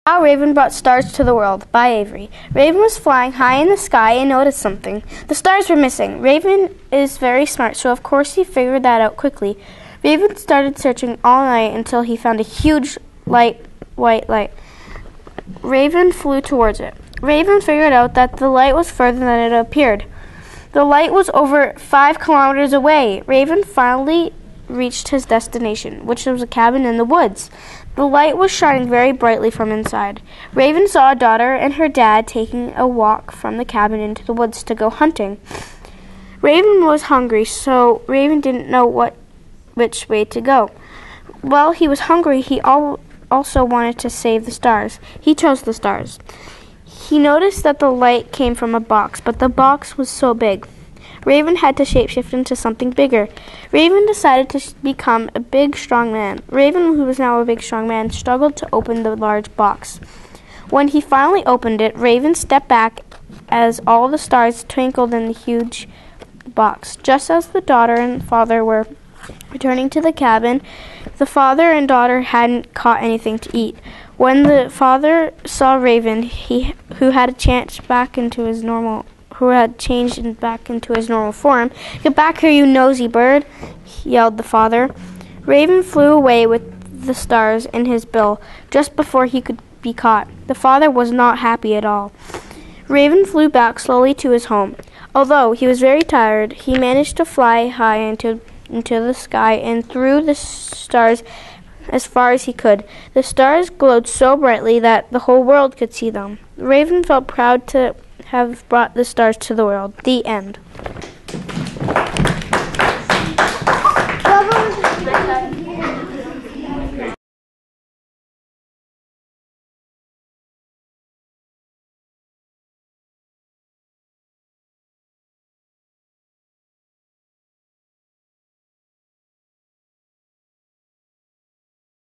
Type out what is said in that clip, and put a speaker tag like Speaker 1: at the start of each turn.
Speaker 1: How Raven Brought Stars to the World by Avery. Raven was flying high in the sky and noticed something. The stars were missing. Raven is very smart, so of course he figured that out quickly. Raven started searching all night until he found a huge white light. Raven flew towards it. Raven figured out that the light was further than it appeared. The light was over 5 kilometers away. Raven finally reached his destination, which was a cabin in the woods. The light was shining very brightly from inside. Raven saw a daughter and her dad taking a walk from the cabin into the woods to go hunting. Raven was hungry, so Raven didn't know which way to go. While he was hungry, he also wanted to save the stars. He chose the stars. He noticed that the light came from a box, but the box was so big. Raven had to shapeshift into something bigger. Raven decided to become a big, strong man. Raven, who was now a big, strong man, struggled to open the large box. When he finally opened it, Raven stepped back as all the stars twinkled in the huge box. Just as the daughter and father were returning to the cabin, the father and daughter hadn't caught anything to eat. When the father saw Raven, who had changed back into his normal form. "Get back here, you nosy bird," yelled the father. Raven flew away with the stars in his bill just before he could be caught. The father was not happy at all. Raven flew back slowly to his home. Although he was very tired, he managed to fly high into the sky and through the stars as far as he could. The stars glowed so brightly that the whole world could see them. Raven felt proud to have brought the stars to the world. The end.